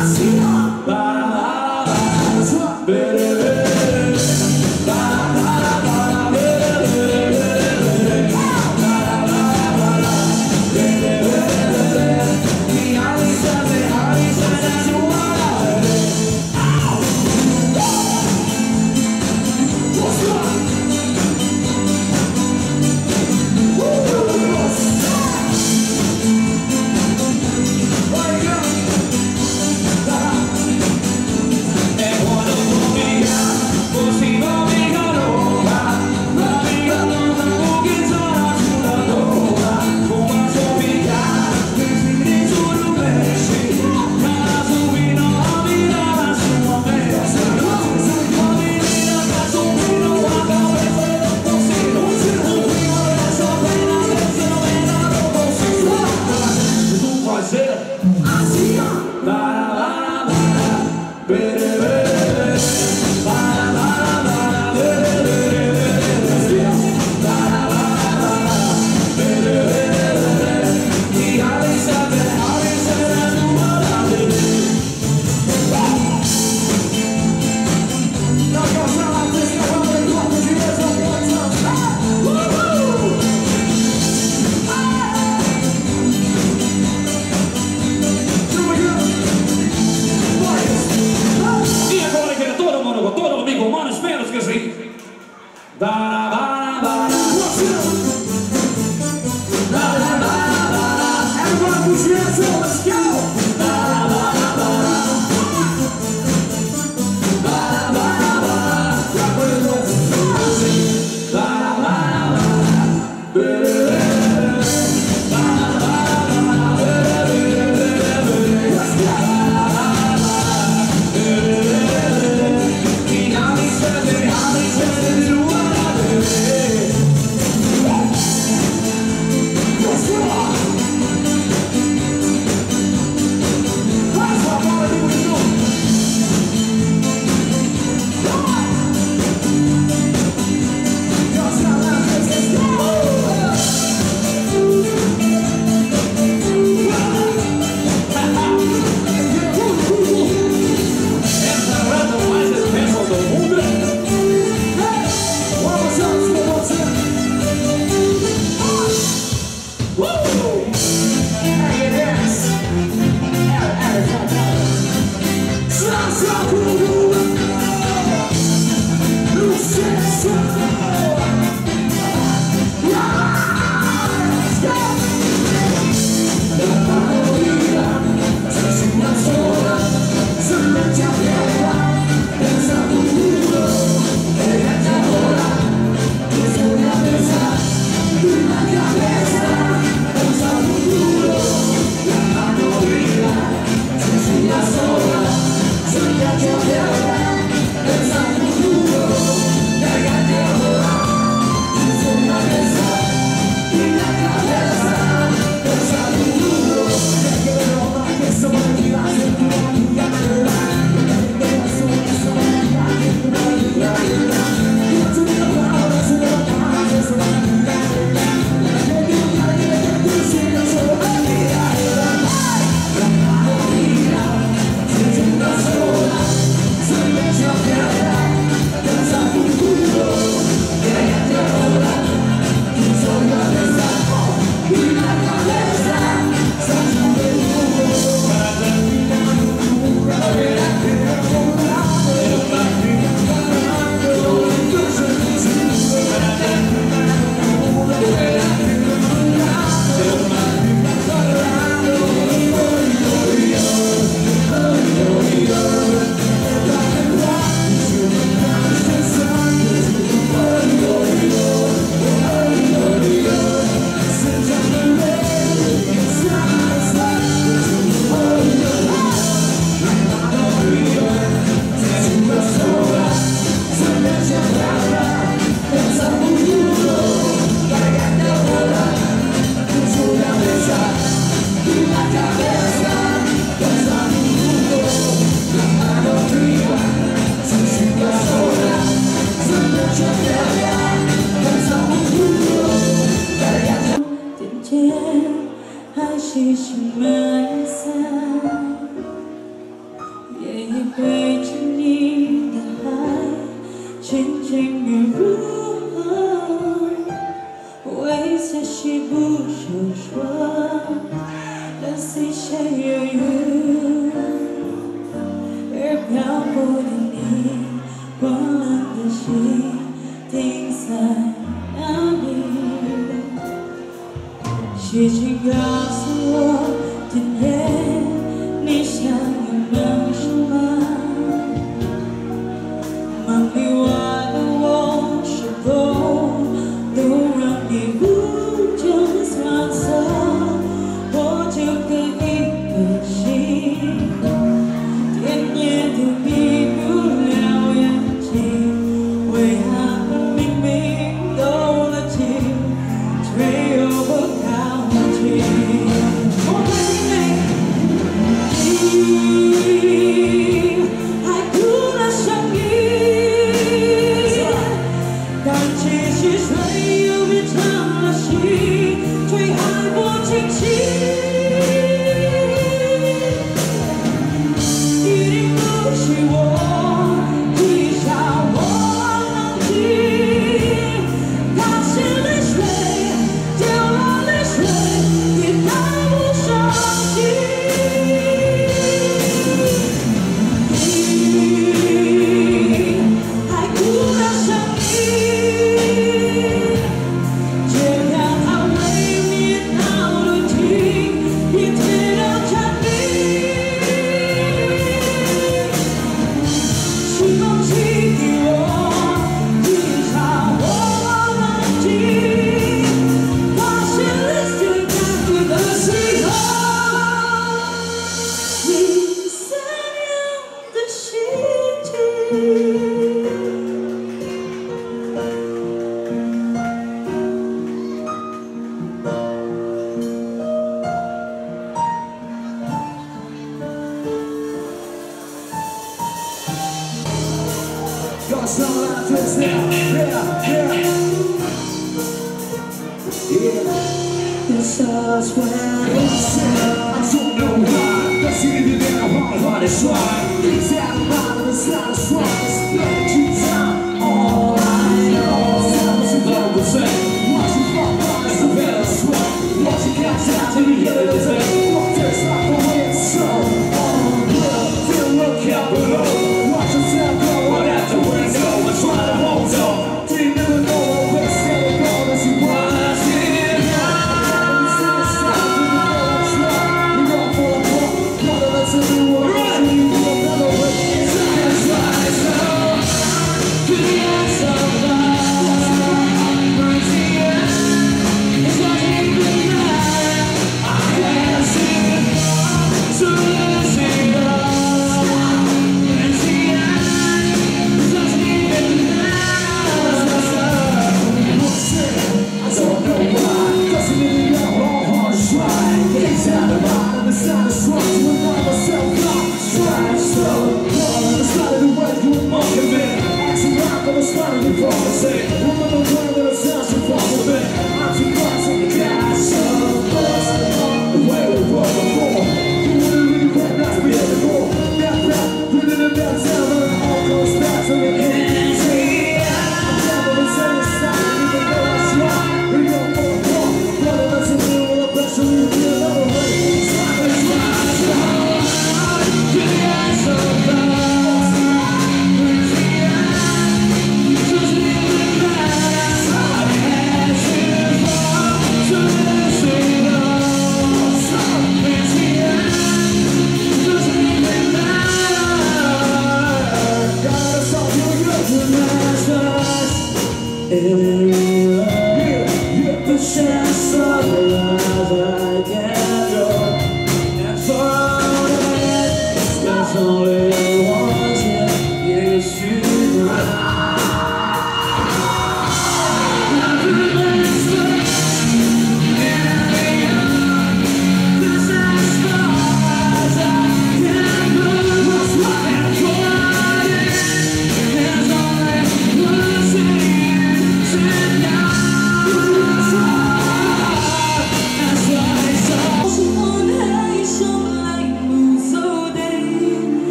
还是什么颜色？ 不想说的碎下忧郁，而漂泊的你，光冷的心停在哪里？时间告诉我，今夜你想要忙什么？忙里外的我，是否都让你不就算错？我就跟一颗心，天也都闭不了眼睛，为何明明都了情，却又不靠近？我爱你，还哭了声音，当继续睡又变成了醒，却还不清醒。一定不是我替下我冷静，他是泪水，丢了泪水，也带不上心。你还哭了声音，只要他为你闹了停，别贴了产品。是空气给我替下我冷静，发现了最感觉的时候，你思念的心情。 Got some like this now, This us when I don't know why. That's even in a hard is right. These out of mind, it's not as strong as keeps on. All I know, sounds a global thing. Watch you fall on, it's a better sweat. Watch you count down till you hit it, walk this like the way it's so. All good, feel look out below. Watch yourself go right out the window and try to hold on. Didn't never know where it's gonna go as you watch it now.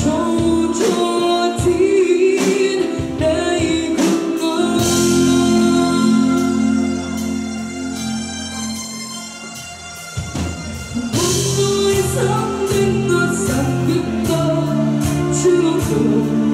분노에 잠든 것 삼켰던 추억도